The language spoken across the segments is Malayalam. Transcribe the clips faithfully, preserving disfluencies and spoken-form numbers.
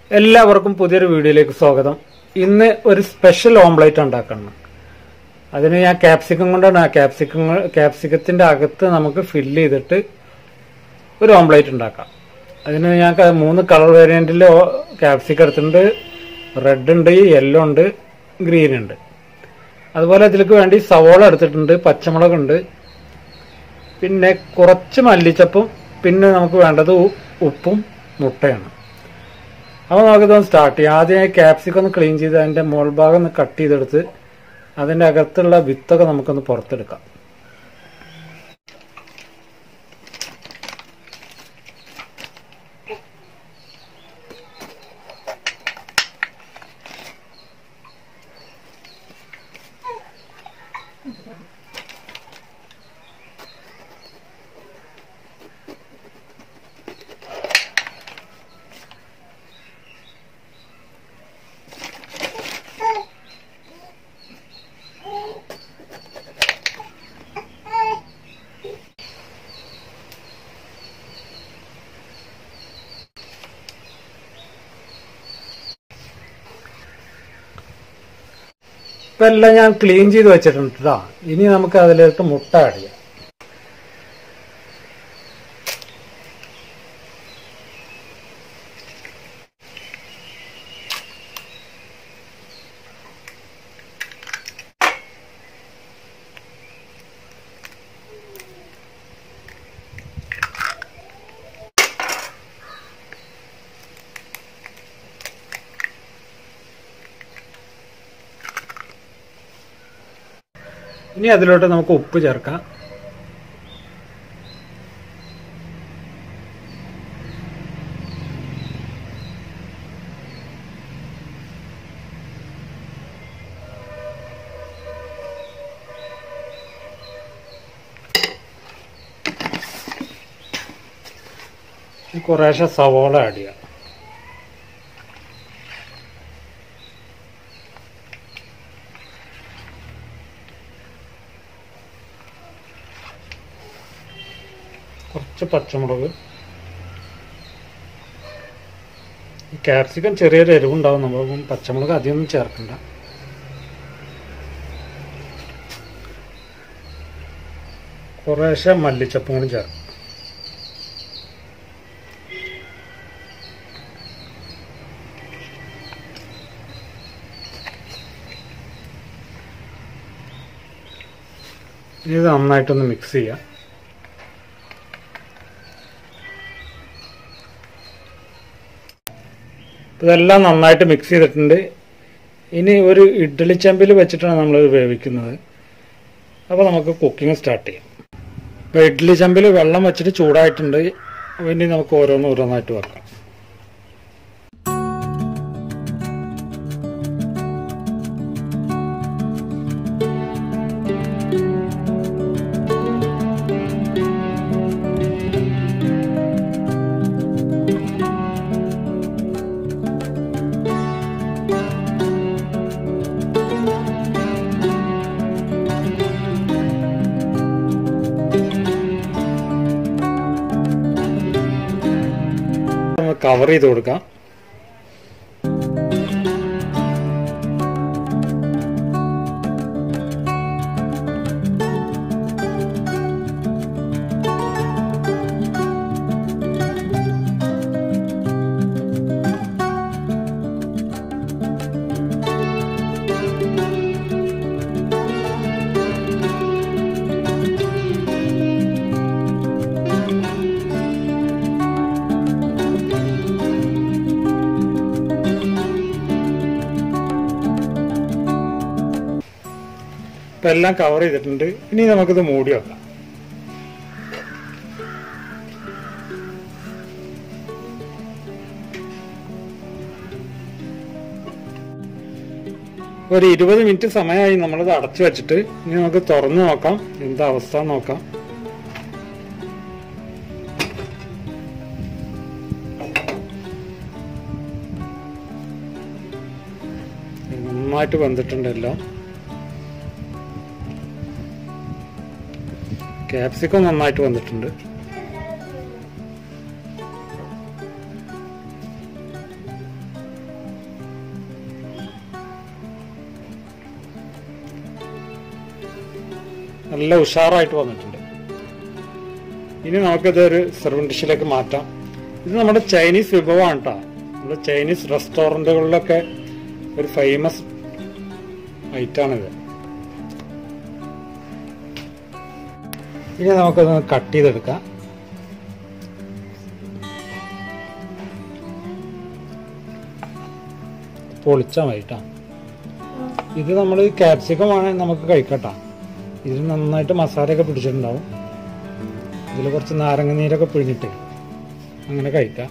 എല്ലാവർക്കും പുതിയൊരു വീഡിയോയിലേക്ക് സ്വാഗതം. ഇന്ന് ഒരു സ്പെഷ്യൽ ഓംലെറ്റ് ഉണ്ടാക്കണം. അതിന് ഞാൻ ക്യാപ്സിക്കം കൊണ്ടാണ് ക്യാപ്സിക്കം ക്യാപ്സിക്കത്തിന്റെ അകത്ത് നമുക്ക് ഫില്ല് ചെയ്തിട്ട് ഒരു ഓംലെറ്റ് ഉണ്ടാക്കാം. അതിന് ഞാൻ മൂന്ന് കളർ വേരിയന്റിൽ ക്യാപ്സിക്കം എടുത്തിട്ടുണ്ട്. റെഡ് ഉണ്ട്, യെല്ലോ ഉണ്ട്, ഗ്രീൻ ഉണ്ട്. അതുപോലെ ഇതിലേക്ക് വേണ്ടി സവോള എടുത്തിട്ടുണ്ട്, പച്ചമുളകുണ്ട്, പിന്നെ കുറച്ച് മല്ലിച്ചപ്പും, പിന്നെ നമുക്ക് വേണ്ടത് ഉപ്പും മുട്ടയാണ്. അപ്പോൾ നമുക്കിതൊന്ന് സ്റ്റാർട്ട് ചെയ്യാം. ആദ്യം ക്യാപ്സിക്കം ഒന്ന് ക്ലീൻ ചെയ്ത് അതിൻ്റെ മുകൾ ഭാഗം ഒന്ന് കട്ട് ചെയ്തെടുത്ത് അതിൻ്റെ അകത്തുള്ള വിത്തൊക്കെ നമുക്കൊന്ന് പുറത്തെടുക്കാം. ഇപ്പം എല്ലാം ഞാൻ ക്ലീൻ ചെയ്ത് വെച്ചിട്ടുണ്ട് കേട്ടോ. ഇനി നമുക്ക് അതിലേക്ക് മുട്ട ആഡ് ചെയ്യാം. ഇനി അതിലോട്ട് നമുക്ക് ഉപ്പ് ചേർക്കാം. കുറേശ്ശെ സവോള ആഡ് ചെയ്യാം. കുറച്ച് പച്ചമുളക്. ക്യാപ്സിക്കം ചെറിയൊരു എരിവുണ്ടാവും, നമ്മൾ പച്ചമുളക് അധികമൊന്നും ചേർക്കണ്ട. കുറേശ്ശെ മല്ലിച്ചപ്പും കൂടി ചേർക്കും. ഇത് നന്നായിട്ടൊന്ന് മിക്സ് ചെയ്യാം. ഇതെല്ലാം നന്നായിട്ട് മിക്സ് ചെയ്തിട്ടുണ്ട്. ഇനി ഒരു ഇഡ്ഡലി ചെമ്പിൽ വെച്ചിട്ടാണ് നമ്മൾ വേവിക്കുന്നത്. അപ്പോൾ നമുക്ക് കുക്കിംഗ് സ്റ്റാർട്ട് ചെയ്യാം. ഇപ്പോൾ ഇഡ്ഡലി ചെമ്പിൽ വെള്ളം വെച്ചിട്ട് ചൂടായിട്ടുണ്ട്. ഇനി നമുക്ക് ഓരോന്ന് ഓരോന്നായിട്ട് വെക്കാം. കവർ ചെയ്ത് കൊടുക്കാം. ഇപ്പം എല്ലാം കവർ ചെയ്തിട്ടുണ്ട്. ഇനി നമുക്കിത് മൂടി വെക്കാം. ഒരു ഇരുപത് മിനിറ്റ് സമയമായി നമ്മളിത് അടച്ചു വെച്ചിട്ട്. ഇനി നമുക്ക് തുറന്നു നോക്കാം എന്താ അവസ്ഥ നോക്കാം. നന്നായിട്ട് വെന്തിട്ടുണ്ടല്ലോ. ക്യാപ്സിക്കം നന്നായിട്ട് വന്നിട്ടുണ്ട്. നല്ല ഉഷാറായിട്ട് വന്നിട്ടുണ്ട്. ഇനി നമുക്കിതൊരു സെർവിങ് ഡിഷിലേക്ക് മാറ്റാം. ഇത് നമ്മുടെ ചൈനീസ് വിഭവമാണ് കേട്ടോ. നമ്മുടെ ചൈനീസ് റെസ്റ്റോറൻറ്റുകളിലൊക്കെ ഒരു ഫേമസ് ഐറ്റാണിത്. ഇനി നമുക്കത് കട്ട് ചെയ്തെടുക്കാം. പൊളിച്ചാൽ മതി കേട്ടോ. ഇത് നമ്മൾ ക്യാപ്സിക്കം ആണെങ്കിൽ നമുക്ക് കഴിക്കട്ടോ. ഇതിൽ നന്നായിട്ട് മസാലയൊക്കെ പിടിച്ചിട്ടുണ്ടാവും. ഇതിൽ കുറച്ച് നാരങ്ങ നീരൊക്കെ പിഴിഞ്ഞിട്ട് അങ്ങനെ കഴിക്കാം.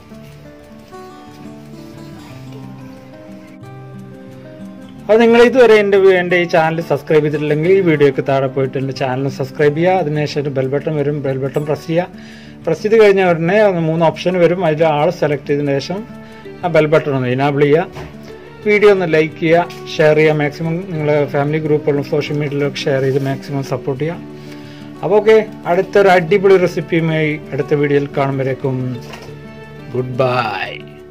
അത് നിങ്ങൾ ഇതുവരെ എൻ്റെ എൻ്റെ ഈ ചാനൽ സബ്സ്ക്രൈബ് ചെയ്തിട്ടില്ലെങ്കിൽ ഈ വീഡിയോക്ക് താഴെ പോയിട്ട് എൻ്റെ ചാനൽ സബ്സ്ക്രൈബ് ചെയ്യുക. അതിനുശേഷം ബെൽ ബട്ടൺ വരും. ബെൽ ബട്ടൺ പ്രസ് ചെയ്യുക. പ്രസ് ചെയ്ത് കഴിഞ്ഞ ഉടനെ മൂന്ന് ഓപ്ഷൻ വരും. അതിൽ ആൾ സെലക്ട് ചെയ്തതിന് ശേഷം ആ ബെൽ ബട്ടൺ ഒന്ന് ഇനാബിൾ ചെയ്യുക. വീഡിയോ ഒന്ന് ലൈക്ക് ചെയ്യുക, ഷെയർ ചെയ്യുക. മാക്സിമം നിങ്ങളുടെ ഫാമിലി ഗ്രൂപ്പുകളിലും സോഷ്യൽ മീഡിയയിലൊക്കെ ഷെയർ ചെയ്ത് മാക്സിമം സപ്പോർട്ട് ചെയ്യുക. അപ്പോൾ ഓക്കെ, അടുത്തൊരു അടിപൊളി റെസിപ്പിയുമായി അടുത്ത വീഡിയോയിൽ കാണുമ്പോഴേക്കും ഗുഡ് ബൈ.